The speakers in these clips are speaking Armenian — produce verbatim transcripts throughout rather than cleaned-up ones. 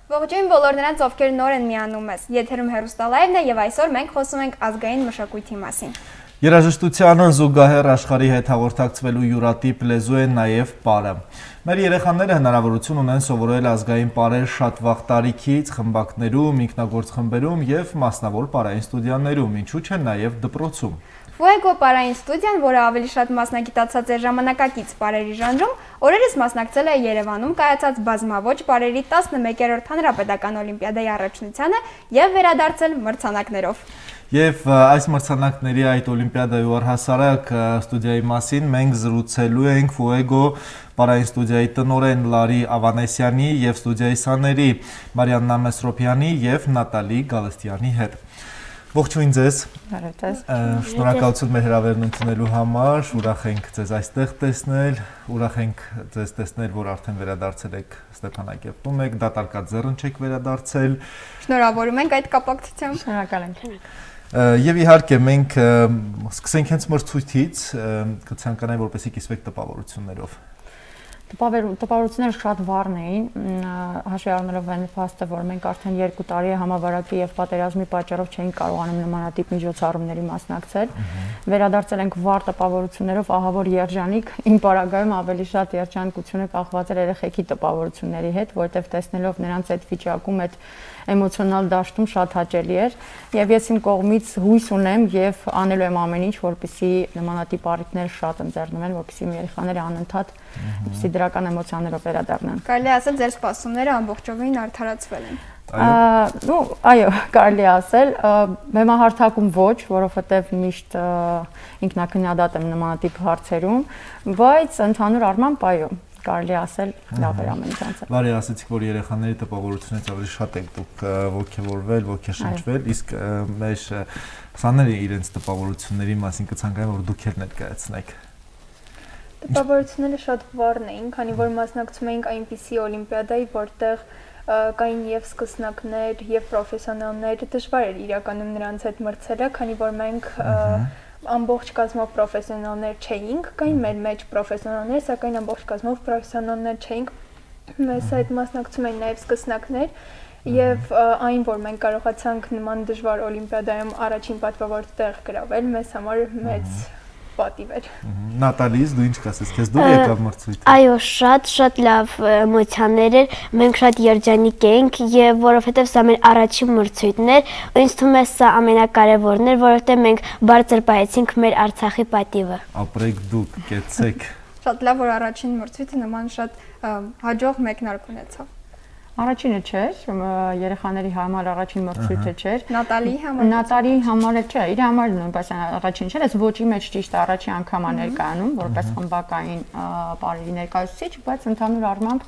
Ողջույն բոլոր նրանց, ովքեր նոր են միանում մեզ։ Եթերում հեռուստալայվն է եւ այսօր մենք խոսում ենք ազգային մշակույթի մասին։ Երաժշտությանը զուգահեռ աշխարհի հետ հաղորդակցվելու յուրատիպ լեզու է նաև պարը։ Մեր երեխաները հնարավորություն ունեն սովորել ազգային պարեր շատ վաղ տարիքից, խմբակներում, ինքնագործ խմբերում եւ մասնավոր պարային ստուդիաներում, ինչու՞ չէ նաև դպրոցում։ Fuego պարային ստուդիան, որը ավելի շատ մասնագիտացած է ժամանակակից պարերի ժանրում, օրերս մասնակցել է Երևանում կայացած բազմաոճ պարերի տասնմեկերորդ հանրապետական օլիմպիադայի առաջնությանը եւ վերադարձել մրցանակներով։ Եվ այս մրցանակների այդ օլիմպիադայի առհասարակ ստուդիայի մասին մենք զրուցելու ենք Fuego պարային ստուդիայի տնօրեն Լարի Ավանեսյանի եւ ստուդիայի սաների Մարիաննա Մեսրոպյանի եւ Նատալի Գալստյանի հետ։ Ողջույն ձեզ։ Շնորհակալություն մեր հրավերն ընդունելու համար, ուրախ ենք ձեզ այստեղ տեսնել, ուրախ ենք ձեզ տեսնել, որ արդեն վերադարձել եք Ստեփանակերտում եք, դատարկաձեռն չեք վերադարձել։ Շնորհավորում ենք այդ կապակցությամբ։ Շնորհակալ ենք։ Եվ իհարկե մենք սկսենք հենց մրցույթից, կցանկանայի որպեսզի կիսվեք տպավորություններով։ Տպավորությունները շատ վառ էին, հաշվի առնելով այն փաստը, որ մենք արդեն երկու տարի է համավարակի եւ պատերազմի պատճառով չէինք կարողանում նմանատիպ միջոցառումների մասնակցել։ Վերադարձել ենք վառ տպավորություններով, ահա որ երջանիկ, իմ պարագայում ավելի շատ երջանկությունը կախված էր երեխեքի տպավորությունների հետ, որտեղ տեսնելով նրանց այդ վիճակում, այդ էմոցիոնալ դաշտում շատ հաճելի էր եւ ես իմ կողմից հույս ունեմ եւ անելու եմ ամեն ինչ, որպեսզի նմանատիպ առիթներ շատ ընձեռնվեն, որպեսզի իմ երեխաները անընդհատ որպեսզի դրական էմոցիաներով վերադառնան։ Կարելի ասել ձեր սպասումները ամբողջովին արդարացվել են։ Այո, այո, կարելի ասել, բեմահարթակում ոչ, որովհետեւ միշտ ինքնակնյադատ եմ նմանատիպ հարցերում, բայց ընդհանուր առմամբ այո կարելի ասել լավ էր ամեն ինչը։ Բարի ասեցիք, որ երեխաների տպավորությունից ավելի շատ եք դուք ոգևորվել, ոգեշնչվել, իսկ մեր սաները իրենց տպավորությունների մասին կցանկանան, որ դուք էլ ներկայացնեք։ Տպավորությունները շատ վառն էին, քանի որ մասնակցում էինք այնպիսի օլիմպիադայի, որտեղ կային եւ սկսնակներ, եւ պրոֆեսիոնալներ, դժվար էր իրականում նրանց հետ մրցելը, քանի որ մենք ամբողջ կազմով պրոֆեսիոնալներ չէինք, կային մեր մեջ պրոֆեսիոնալներ, սակայն ամբողջ կազմով պրոֆեսիոնալներ չէինք։ Մեզ այդ մասնակցում էին նաև սկսնակներ եւ այն, որ մենք կարողացանք նման դժվար օլիմպիադայում առաջին պատվավոր տեղ գրավել, մեզ համար մեծ պատիվ էր։ Նատալիս, դու ինչ կասես, քեզ դուր եկավ մրցույթը։ Այո, շատ շատ լավ էմոցիաներ էր, մենք շատ երջանիկ էինք եւ որովհետեւ սա մեր առաջին մրցույթն էր, ինձ թվում է սա ամենակարևորն էր, որովհետեւ մենք բարձր պահեցինք մեր Արցախի պատիվը։ Ապրեք դուք, կեցեք։ Շատ լավ, որ առաջին մրցույթը նման շատ հաջող մեկնարկ ունեցավ։ Առաջինը չէր, երեխաների համար առաջին մրցույթը չէր։ Նատալիի համար։ Նատալիի համար չէ, իր համար նույնպես առաջին չէր, այս ոճի մեջ ճիշտ է առաջին անգամ է ներկայանում, որպես խմբակային պարերի ներկայացուցիչ, բայց ընդհանուր առմամբ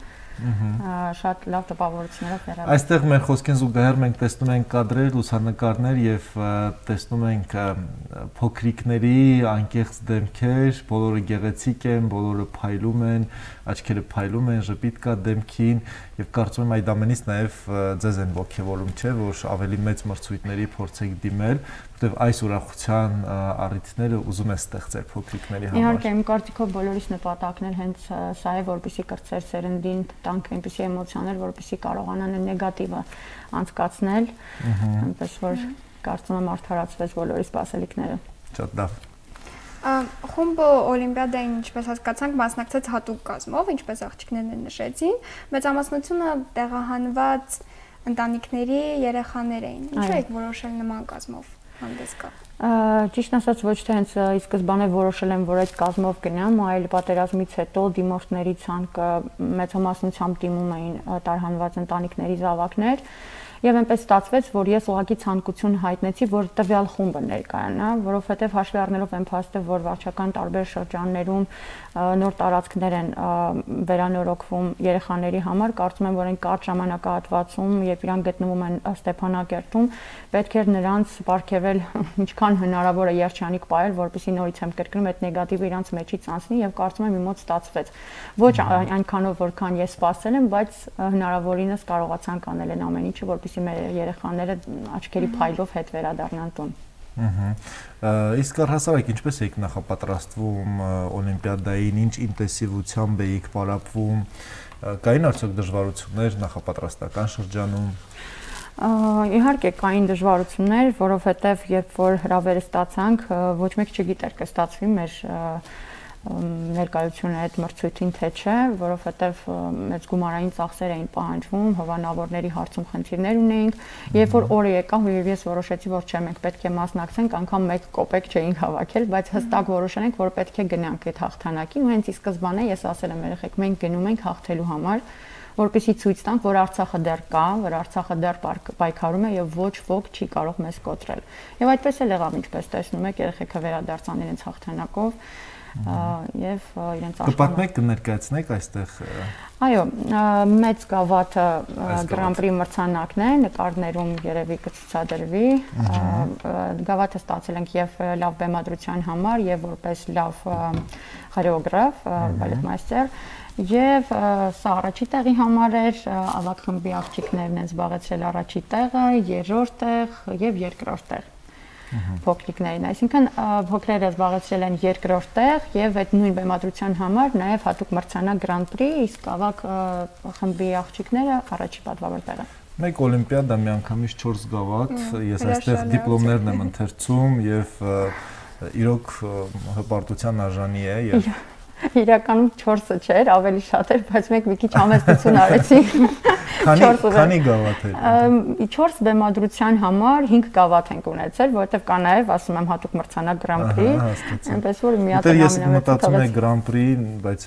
շատ լավ տպավորություններով վերաբերել։ Այստեղ մեր խոսքին զուգահեռ մենք տեսնում ենք կադրեր, լուսանկարներ եւ տեսնում ենք փոքրիկների անկեղծ դեմքեր, բոլորը գեղեցիկ են, բոլորը փայլում են, աչքերը փայլում են, ժպիտ կա դեմքին եւ կարծում եմ այդ ամենից նաեւ ձեզ են ողջևորում, չէ, որ ավելի մեծ մրցույթների փորձեք դիմել, որտեղ այս ուրախության առիթները ուզում են ստեղծել փոքրիկների համար։ Իհարկե, իմ կարծիքով բոլորիս նպատակն է հենց սա է, որպեսզի կրտսեր սերնդին տանք այնպիսի էմոցիաներ, որպեսզի կարողանան նեգատիվը անցկացնել, այնպես որ կարծում եմ արդարացվեց բոլորի սպասելիքները։ Շատ լավ։ Խումբը օլիմպիադային, ինչպես հասկացանք, մասնակցեց հատուկ կազմով, ինչպես աղջիկներն նշեցին, մեծամասնությունը տեղահանված ընտանիքների երեխաներ էին։ Ինչու եք որոշել նման կազմով հանդես գալ։ Ճիշտ ասած ոչ թե հենց ի սկզբանե որոշել եմ, որ այդ կազմով գնամ, այլ պատերազմից հետո դիմորդների ցանկը մեծամասնությամբ դիմում էին տարհանված ընտանիքների զավակներ։ Եվ այնպես ստացվեց, որ ես ուղղակի ցանկություն հայտնեցի, որ տվյալ խումբը ներկայանա, որովհետև հաշվի առնելով այն փաստը, որ վարչական տարբեր շրջաններում նոր տարածքներ են վերանորոգվում երեխաների համար, կարծում եմ, որ այն կարճ ժամանակահատվածում, երբ իրանք գտնվում են Ստեփանակերտում, պետք էր նրանց պարգևել ինչքան հնարավոր է երջանիկ պահել, որպեսզի նորից եմ կրկնում այդ նեգատիվը իրանց մեջից անցնի եւ կարծում եմ իմ մոտ ստացվեց։ Ոչ այնքանով, որքան ես սպասել եմ, բայց հնարավորինս կարողացանք անել այն ամեն ինչը, որպեսզի մեր երեխաները աչքերի փայլով հետ վերադառնան տուն։ Իսկ առհասարակ ինչպես եք նախապատրաստվում օլիմպիադային, ինչ ինտենսիվությամբ եք պարապվում Կային արդյոք դժվարություններ նախապատրաստական շրջանում։ Իհարկե կային դժվարություններ, որովհետև երբ որ հրավերը ստացանք, ոչ մեկ չգիտեր կստացվի մեր ներկայությունը այդ մրցույթին թե չէ, որովհետև մեծ գումարային ծախսեր էին պահանջվում, հովանավորների հարցում խնդիրներ ունեինք, երբ որ օրը եկավ ու ես որոշեցի, որ չէ, մենք պետք է մասնակցենք, անգամ մեկ կոպեկ չէինք հավաքել, բայց հստակ որոշել ենք, որ պետք է գնանք այդ հաղթանակին, ու հենց ի սկզբանե ես ասել եմ երեխեք, մենք գնում ենք հաղթելու համար, որպեսզի ցույց տանք, որ Արցախը դեռ կա, որ Արցախը դեռ պայքարում է եւ ոչ ոք չի կարող մեզ կոտրել։ Եվ այդպես էլ եղավ, ինչպես տեսնում եք, երեխեքը վերադարձան իրենց հաղթանակով եւ իրենց աշխարհը։ Կպատմեք, կներկայացնեք այստեղ։ Այո, մեծ գավաթը Grand Prix մրցանակն է, նկարներում երևի կցուցադրվի։ Գավաթը ստացել ենք եւ լավ բեմադրության համար եւ որպես լավ խորեոգրաֆ, բալետմայստեր։ Եվ սա առաջի տեղի համար էր, ավագ խմբի աղջիկներն են զբաղեցրել առաջի տեղը, երրորդ տեղ եւ երկրորդ տեղ փոքրիկներին, այսինքն փոքրերը զբաղեցրել են երկրորդ տեղ եւ այդ նույն բեմադրության համար նաեւ հատուկ մրցանակ Grand Prix, իսկ ավագ խմբի աղջիկները առաջի պատվավոր տեղը։ Մեկ օլիմպիադա միանգամից չորս գավաթ, ես այստեղ դիպլոմներն եմ ընթերցում եւ իրոք հպարտության արժանի է եւ Իրականում չորսը չէր, ավելի շատ էր, բայց մենք մի քիչ համեստություն արեցինք։ Քանի քանի գավաթ էր։ չորս բեմադրության համար հինգ գավաթ ենք ունեցել, որովհետև կա նաև, ասում եմ, հատուկ մրցանակ Grand Prix, այնպես որ մի հատ ամենամեծ։ Ես մտածում եմ Grand Prix, բայց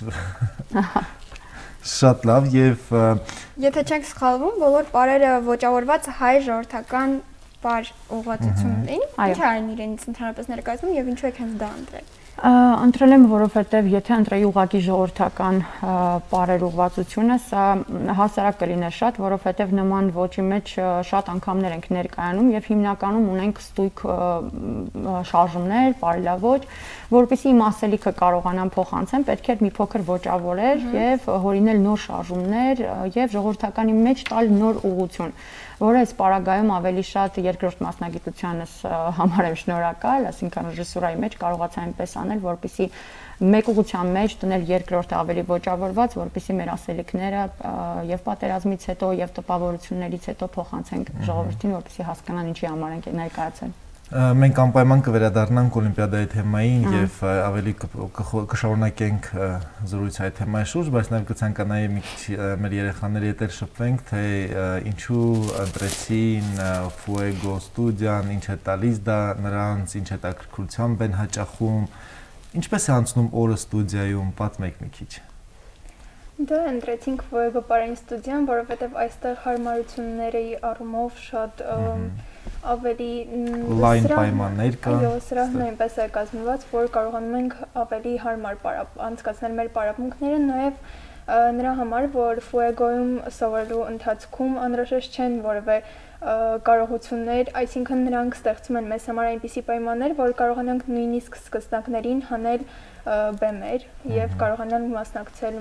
շատ լավ եւ եթե չենք սխալվում, բոլոր պարերը ոճավորված հայ ժողովրդական պար ուղղվածություն ունեն։ Ինչ արին իրենից ընդհանրապես ներկայացնում եւ ինչու եք հենց դա ընտրել։ Ընտրել եմ, որովհետև եթե ընտրեի ուղղակի ժողովրդական պարեր ուղղվածությունը, սա հասարակ կլիներ շատ, որովհետև նման ոճի մեջ շատ անգամներ ենք ներկայանում եւ հիմնականում ունենք ստույգ շարժումներ, պարելաոճ, որպեսզի իմ ասելիքը կարողանամ փոխանցեմ, պետք է մի փոքր ոճավորել եւ հորինել նոր շարժումներ եւ ժողովրդականի մեջ տալ նոր ուղղություն, որը այս պարագայում ավելի շատ երկրորդ մասնագիտությանս համար եմ շնորհակալ, այսինքն ռեժիսուրայի մեջ կարողացա այնպես անել, որպեսզի մեկ ուղղության մեջ տնել երկրորդը ավելի ոճավորված, որպեսզի մեր ասելիքները եւ պատերազմից հետո եւ տպավորություններից հետո փոխանցենք ժողովրդին, որպեսզի հասկանան ինչի համար ենք ներկայացել։ Մենք անպայման կվերադառնանք օլիմպիադայի թեմային եւ ավելի կշարունակենք զրույցը այդ թեմայի շուրջ, բայց նաեւ կցանկանայի մի քիչ մեր երեխաների հետ շփվենք, թե ինչու ընտրեցին Fuego ստուդիան, ինչ է տալիս դա նրանց, ինչ հետաքրքրությամբ են հաճախում, ինչպես է անցնում օրը ստուդիայում, պատմեք մի քիչ։ Դա ընտրեցինք Fuego պարային ստուդիան, որովհետեւ այստեղ հարմարությունների առումով շատ ավելի լայն պայմաններ կա։ Այո, սրահն այնպես է կազմված, որ կարողանում ենք ավելի հարմար անցկացնել մեր պարապմունքները, նաև նրա համար, որ Fuego-ում սովորելու ընթացքում անհրաժեշտ չեն որևէ կարողություններ, այսինքն նրանք ստեղծում են մեզ համար այնպիսի պայմաններ, որ կարողանանք նույնիսկ սկսնակներին հանել բեմեր եւ կարողանալ մասնակցել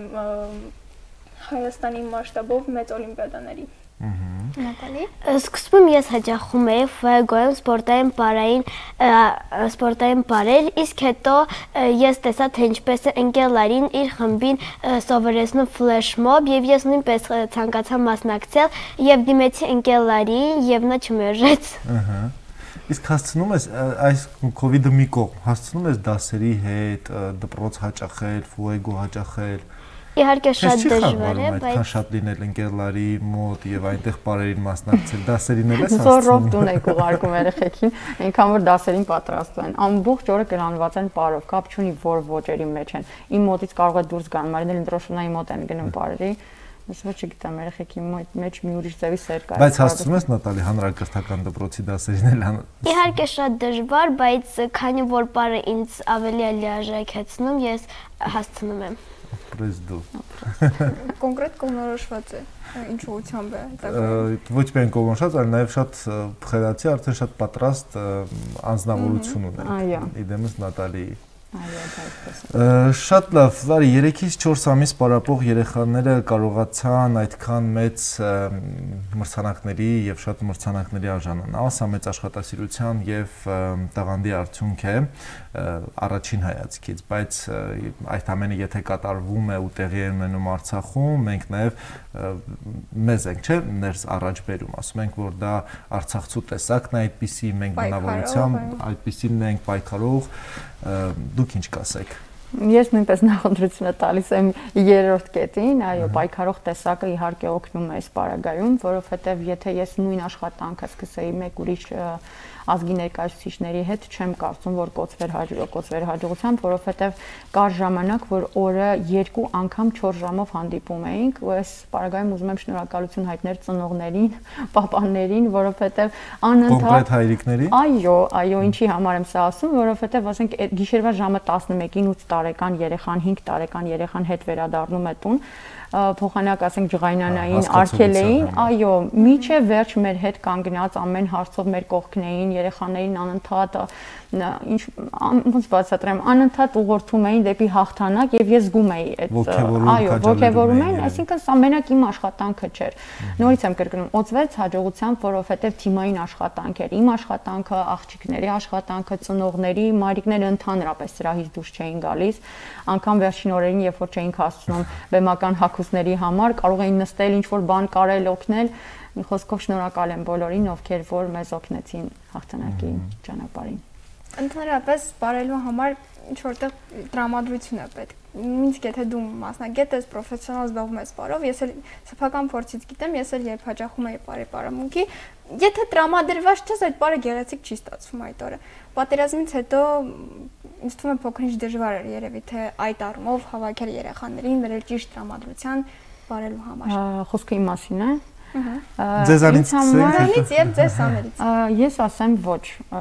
Հայաստանի մասշտաբով մեծ օլիմպիադաների։ Նատալի։ Սկզբում ես հաճախում էի Fuego-ում սպորտային պարային սպորտային պարեր, իսկ հետո ես տեսա, թե ինչպես է ընկերներին իր խմբին սովորեցնում ֆլեշ մոբ եւ ես նույնպես ցանկացա մասնակցել եւ դիմեցի ընկերներին եւ նա չմերժեց։ Ահա։ Իսկ հասցնում ես այս COVID-ը մի կողմ, հասցնում ես դասերի հետ դպրոց հաճախել, Fuego հաճախել։ Իհարկե շատ դժվար է, բայց այդքան շատ լինել ընկերների մոտ եւ այնտեղ պարերին մասնակցել, դասերին էլ ես հասցնում։ Զորով տուն եք ուղարկում երեխեքին, այնքան որ դասերին պատրաստվում են։ Ամբողջ օրը գրանված են պարով, կապ չունի որ ոճերի մեջ են։ Իմ մոտից կարող է դուրս գան, մարին էլ ընտրոշունայի մոտ են գնում պարերի։ Ես ոչ չգիտեմ, երեխեքի մեջ մի ուրիշ ձևի սեր կա։ Բայց հասցնում ես Նատալի հանրակրթական դպրոցի դասերին էլ։ Իհարկե շատ դժվար, բայց քանի որ պարը ինձ ավելի է լիարժեքեցնում, ես հասցնում եմ։ Պրեզդու։ Կոնկրետ կողմնորոշված է ինչ ուղղությամբ է դա։ Ոչ միայն կողմնորոշված, այլ նաև շատ փխելացի, արդեն շատ պատրաստ անձնավորություն ունեն։ Իդեմս Նատալի։ Շատ լավ, Վարի, երեքից չորս ամիս պարապող երեխաները կարողացան այդքան մեծ մրցանակների եւ շատ մրցանակների արժանանալ, սա մեծ աշխատասիրության եւ տաղանդի արդյունք է առաջին հայացքից, բայց այդ ամենը եթե կատարվում է ու տեղի է ունենում Արցախում, մենք նաեւ մեզ ենք, չէ, ներս առաջ բերում, ասում ենք, որ դա Արցախցու տեսակն է այդպիսի, մենք բնավորությամբ այդպիսին ենք պայքարող, դուք ինչ կասեք։ Ես նույնպես նախընտրությունը տալիս եմ երրորդ կետին, այո, պայքարող տեսակը իհարկե օգնում է այս պարագայում, որովհետև եթե ես նույն աշխատանքը սկսեի մեկ ուրիշ ազգի ներկայացուցիչների հետ, չեմ կարծում, որ կոչվեր կոչվեր հաջողությամբ, որովհետև կար ժամանակ, որ օրը երկու անգամ չորս ժամով հանդիպում էինք, ու այս պարագայում ուզում եմ շնորհակալություն հայտնել ծնողներին, պապաներին, որովհետև անընդհատ կոնկրետ հայրիկների։ Այո, այո, ինչի համար եմ սա ասում, որովհետև ասենք գիշերվա ժամը տասնմեկին ութ տարեկան երեխան, հինգ տարեկան երեխան հետ վերադառնում է տուն, փոխանակ ասենք ջղայնանային արկելեին, այո, միջև վերջ մեր հետ կանգնած ամեն հարցով մեր կողքն էին, երեխաներին անընդհատ ինչ ոնց բացատրեմ, անընդհատ ուղղորդում էին դեպի հաղթանակ եւ ես զգում էի այդ, այո, ոգևորում էին, այսինքն սա մենակ իմ աշխատանքը չէր։ Նորից եմ կրկնում, օծվեց հաջողությամբ, որովհետեւ թիմային աշխատանք էր, իմ աշխատանքը, աղջիկների աշխատանքը, ծնողների, մայրիկները ընդհանրապես սրահից դուրս չէին գալիս, անգամ վերջին օրերին, երբ որ չէինք հասցնում բեմական հագուստների համար, կարող էին նստել, ինչ որ բան կարել, օգնել։ Մի խոսքով շնորհակալ եմ բոլորին, ովքեր որ մեզ օգնեցին հաղթանակի ճանապարհին։ Ընդհանրապես բարելու համար ինչ որտեղ տրամադրություն է պետք։ Նույնիսկ եթե դու մասնագետ ես, պրոֆեսիոնալ զբաղվում ես բարով, ես էլ սեփական փորձից գիտեմ, ես էլ երբ հաճախում եի բարի պարամունքի, եթե տրամադրված չես, այդ բարը գեղեցիկ չի ստացվում այդ օրը։ Պատերազմից հետո ինձ թվում է փոքր-ինչ դժվար էր երևի թե այդ առումով հավաքել երեխաներին, բերել ճիշտ տրամադրության բարելու համար։ Խոսքը իմ մասին է։ Ձեզանից ցանից եւ ձեզ համերից։ Ես ասեմ ոչ,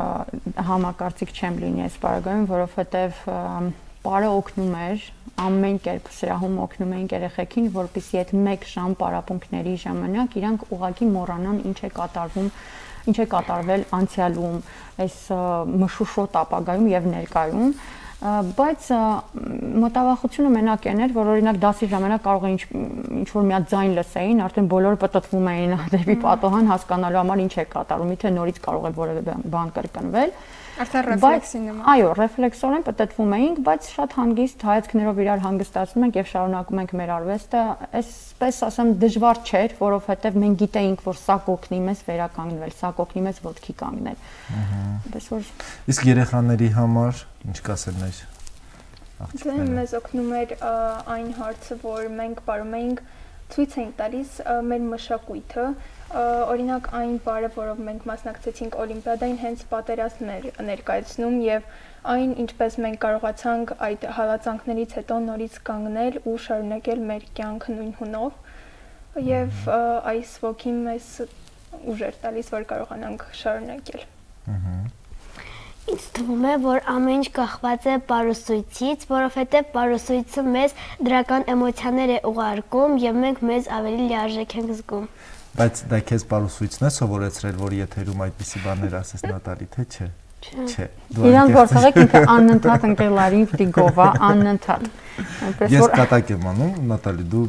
համակարծիք չեմ լինի այս բaragայում, որովհետեւ բարը օգնում էր, ամեն կերպ սրահում օգնում էին երեխեքին, որպեսզի այդ մեկ ժամ պարապմունքների ժամանակ իրանք ուղղակի մոռանան ինչ է կատարվում, ինչ է կատարվել անցյալում, այս մշուշոտ ապագայում եւ ներկայում։ Բայց մտավախությունը մենակ այն էր, որ օրինակ դասի ժամանակ կարող էին ինչ որ մի հատ ձայն լսեին, արդեն բոլորը պտտվում էին դեպի պատոհան հասկանալու համար ինչ է կատարում, եթե նորից կարող է որևէ բան կրկնվել։ Արդեն ռեֆլեքսի նման։ Այո, ռեֆլեքսորեն պտտվում էինք, բայց շատ հանգիստ հայացքներով իրար հանգստացնում ենք եւ շարունակում ենք մեր արվեստը։ Այսպես ասեմ, դժվար չէր, որովհետեւ մենք գիտեինք, որ սա կօգնի մեզ վերականգնվել, սա կօգնի մեզ ոտքի կանգնել։ Այնպես որ իսկ երեխաների համար ինչ կասելներ։ Ահա մեզ օգնում էր այն հարցը, որ մենք բարում էինք ցույց էինք տալիս մեր մշակույթը, օրինակ այն բարը, որով մենք մասնակցեցինք օլիմպիադային, հենց պատերազմն էր ներկայացնում եւ այն ինչպես մենք կարողացանք այդ հալածանքներից հետո նորից կանգնել ու շարունակել մեր կյանքը նույն հունով եւ այս ոգին մեզ ուժ էր տալիս, որ կարողանանք շարունակել։ Ինձ թվում է, որ ամեն ինչ կախված է պարուսույցից, որովհետև պարուսույցը մեզ դրական էմոցիաներ է ուղարկում եւ մենք մեզ ավելի լիարժեք ենք զգում։ Բայց դա քեզ պարուսույցն է սովորեցրել, որ եթերում այդպիսի բաներ ասես Նատալի, թե չէ։ Չէ։ Իրան որ թողեք ինքը անընդհատ ընկերներին պիտի գովա, անընդհատ։ Ես կատակ եմ անում, Նատալի, դու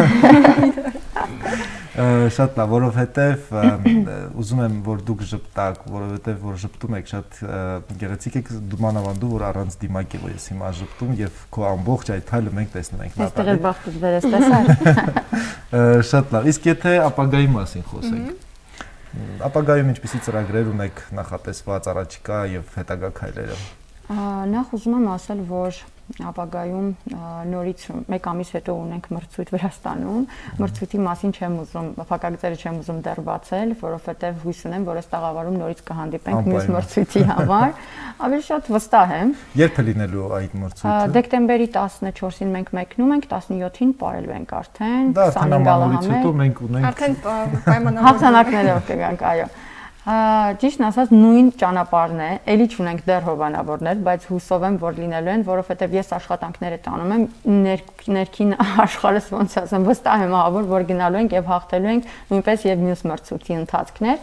շատ լավ, որովհետև ուզում եմ, որ դուք ժպտաք, որովհետև որ ժպտում եք շատ գեղեցիկ եք, դու մանավանդու, որ առանց դիմակի որ ես հիմա ժպտում եւ քո ամբողջ այդ թայլը մենք տեսնում ենք Նատալի։ Այստեղ էլ բախտուց դերես տեսար։ Շատ լավ, իսկ եթե ապագայի մասին խոսենք, ապագայում ինչպիսի ծրագրեր ունեք նախատեսված առաջիկա եւ հետագա քայլերը։ Նախ ուզում եմ ասել, որ ապագայում նորից մեկ ամիս հետո ունենք մրցույթ Վրաստանում, մրցույթի մասին չեմ ուզում, փակագծերը չեմ ուզում դեռ բացել, որովհետև հույս ունեմ, որ այս տաղավարում նորից կհանդիպենք մյուս մրցույթի համար, ավելի շատ վստահ եմ։ Երբ է լինելու այդ մրցույթը։ Դեկտեմբերի տասնչորսին մենք մեկնում ենք, տասնյոթին ապրելու ենք արդեն, քսանհինգ հետո մենք ունենք արդեն պայմանավորված հաղթանակներով կգանք, այո։ Ճիշտն ասած նույն ճանապարհն է, ելի չունենք դեռ հովանավորներ, բայց հուսով եմ, որ լինելու են, որովհետև ես աշխատանքները տանում եմ, ներքին աշխարհս ոնց ասեմ, վստահ եմ ահավոր, որ գնալու ենք եւ հաղթելու ենք նույնպես եւ մյուս մրցույթի ընթացքներ։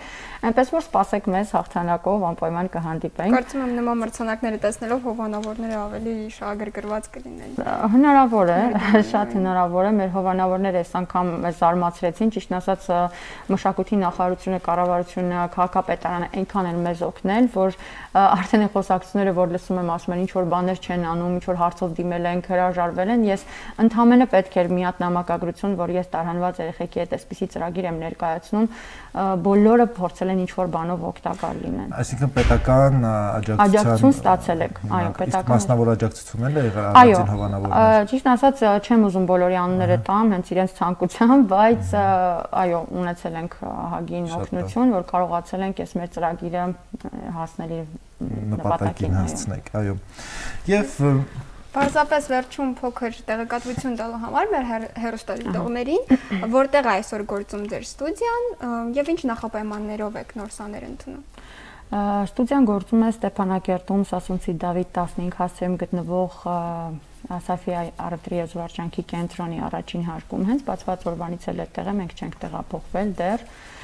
Այնպես որ սպասեք մեզ հաղթանակով անպայման կհանդիպենք։ Կարծում եմ նման մրցանակները տեսնելով հովանավորները ավելի շահագրգռված կլինեն։ Հնարավոր է, շատ հնարավոր է, մեր հովանավորները այս անգամ մեզ զարմացրեցին, ճիշտն ասած մշակույթի նախարարությունը, կառավարությունը, քաղաքապետարանը այնքան են մեզ օգնել, որ արդեն այն խոսակցությունները, որ լսում եմ, ասում են ինչ որ բաներ չեն անում, ինչ որ հարցով դիմել են, հրաժարվել են, ես ընդհանրապես պետք էր մի հատ նամակագրություն, որ ես տարհանված երեխեքի հետ այսպիսի ծրագիր եմ ներկայացնում, բոլորը փորձել են ինչ որ բանով օգտակար լինեն։ Այսինքն պետական աջակցություն ստացել եք, այո, պետական մասնավոր աջակցություն էլ է եղել առանձին հովանավորներ։ Ճիշտ ասած չեմ ուզում բոլորի անունները տամ, հենց իրենց ցանկությամբ, բայց այո, ունեցել ենք ահագին օգնություն, որ կարողացել ենք այս մեր ծրագիրը հասնել իր նպատակին հասցնել, այո։ Եվ Պարզապես վերջում փոքր տեղեկատվություն տալու համար մեր հեռուստադիտողներին, որտեղ այսօր գործում ձեր ստուդիան եւ ինչ նախապայմաններով եք նոր սաներ ընդունում։ Ստուդիան գործում է Ստեփանակերտում Սասունցի Դավիթ տասնհինգ հասցեում գտնվող Սաֆիա Արևտրի եզուարճանքի կենտրոնի առաջին հարկում, հենց բացված օրվանից էլ այդտեղ մենք չենք տեղափոխվել դեռ։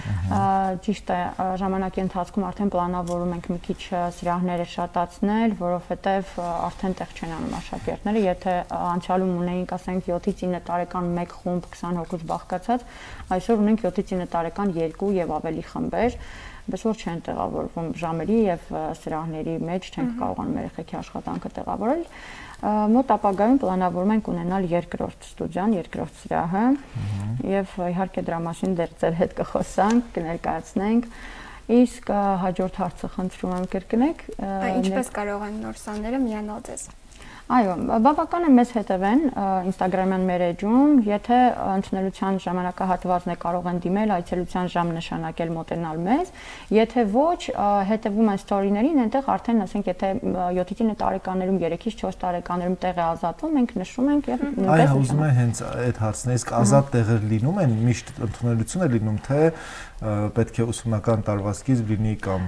Ճիշտ է, ժամանակի ընթացքում արդեն պլանավորում ենք մի քիչ սրահները շատացնել, որովհետև արդեն տեղ չեն անում աշակերտները, եթե անցյալում ունեինք, ասենք յոթից ինը տարեկան մեկ խումբ քսան հոգուց բաղկացած, այսօր ունենք յոթից ինը տարեկան երկու եւ ավելի խմբեր, բայց որ չեն տեղավորվում ժամերի եւ սրահների մեջ, չենք կարողանում երեխեքի աշխատանքը տեղավորել։ Մոտ ապագայում պլանավորում ենք ունենալ երկրորդ ստուդիան, երկրորդ սրահը եւ իհարկե դրա մասին դեռ ձեր հետ կխոսանք, կներկայացնենք։ Իսկ հաջորդ հարցը խնդրում եմ կրկնեք։ Ինչպես կարող են նոր սաները միանալ ձեզ։ Այո, բավական է մեզ հետևեն Instagram-յան մեր էջում, եթե ընդունելության ժամանակահատվածն է կարող են դիմել, այցելության ժամ նշանակել մոտենալ մեզ, եթե ոչ, հետևում են story-ներին, այնտեղ արդեն ասենք, եթե յոթից ինը տարեկաներում, երեքից չորս տարեկաներում տեղ է ազատվում, մենք նշում ենք եւ նույնպես։ Այո, ուզում եմ հենց այդ հարցն է, իսկ ազատ տեղեր լինում են, միշտ ընդունելություն է լինում, թե պետք է ուսումնական տարվա սկիզբ լինի կամ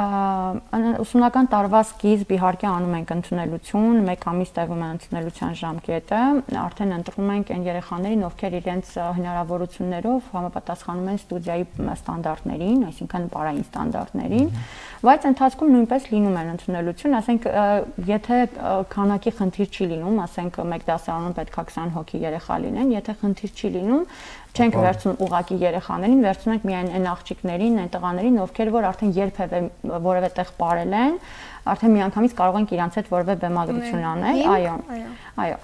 ուսումնական տարվա սկիզբ իհարկե անում ենք ընդունելություն, մեկ ամիս տևում է ընդունելության ժամկետը, արդեն ընտրում ենք այն երեխաներին, ովքեր իրենց հնարավորություններով համապատասխանում են ստուդիայի ստանդարտներին, այսինքն պարային ստանդարտներին, բայց ընթացքում նույնպես լինում են ընդունելություն, ասենք եթե քանակի խնդիր չի լինում, ասենք մեկ դասարանում պետք է քսան հոգի երեխա լինեն, եթե խնդիր չի լինում, չենք վերցնում ուղակի երեխաներին, վերցնում ենք միայն այն աղջիկներին, այն տղաներին, ովքեր որ արդեն երբևէ որևէ տեղ ապրել են, արդեն միանգամից կարող ենք իրանց հետ որևէ բեմադրություն անել, այո։ Այո։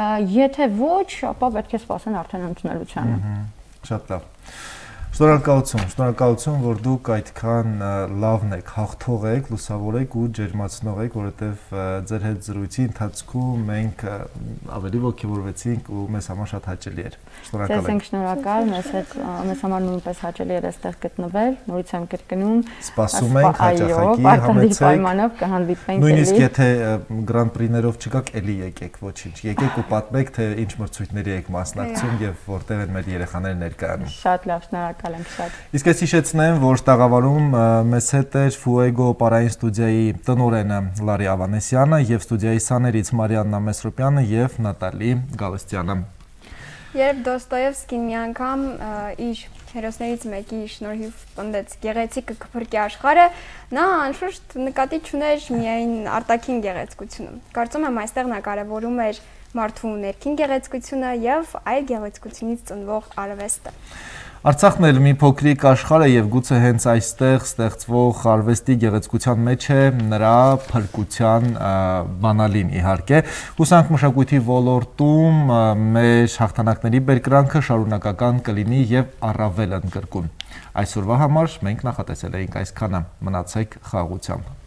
Եթե ոչ, ապա պետք է սպասեն արդեն ընդունելությանը։ Շատ լավ։ Շնորհակալություն, շնորհակալություն, որ դուք այդքան լավն եք, հաղթող եք, լուսավոր եք ու ջերմացնող եք, որովհետև ձեր հետ զրույցի ընթացքում մենք ավելի ոգևորվեցինք ու մեզ համար շատ հաճելի էր։ Շնորհակալ ենք։ Ձեզ ենք շնորհակալ, մեզ հետ մեզ համար նույնպես հաճելի էր այստեղ գտնվել, նորից եմ կրկնում։ Սպասում ենք հաճախակի, համեցեք։ Պայմանով կհանդիպենք։ Նույնիսկ եթե Grand Prix-ներով չգաք, էլի եկեք, ոչինչ։ Եկեք ու պատմեք, թե ինչ մրցույթների եք մասնակցում եւ որտեղ են մեր երեխաները ներկայանում։ Շատ լավ, շնորհակալ ենք շատ։ Իսկ ես հիշեցնեմ, որ տաղավարում մեզ հետ էր Fuego պարային ստուդիայի տնօրենը Լարի Ավանեսյանը եւ ստուդիայի սաներից Մարիաննա Մեսրոպյանը եւ Նատալի Գալստյանը։ Երբ Դոստոևսկին մի անգամ իր հերոսներից մեկի շնորհիվ պնդեց գեղեցիկը կփրկի աշխարհը, նա անշուշտ նկատի չուներ միայն արտաքին գեղեցկությունը։ Կարծում եմ այստեղ նա կարևորում էր մարդու ներքին գեղեցկությունը եւ այլ գեղեցկությունից ծնվող արվեստը։ Արցախն էլ մի փոքրիկ աշխարհ է եւ գուցե հենց այստեղ ստեղծվող արվեստի գեղեցկության մեջ է նրա փրկության բանալին իհարկե։ Հուսանք մշակույթի ոլորտում մեր հաղթանակների բերկրանքը շարունակական կլինի եւ առավել ընդգրկուն։ Այսօրվա համար մենք նախատեսել էինք այսքանը։ Մնացեք խաղաղությամբ։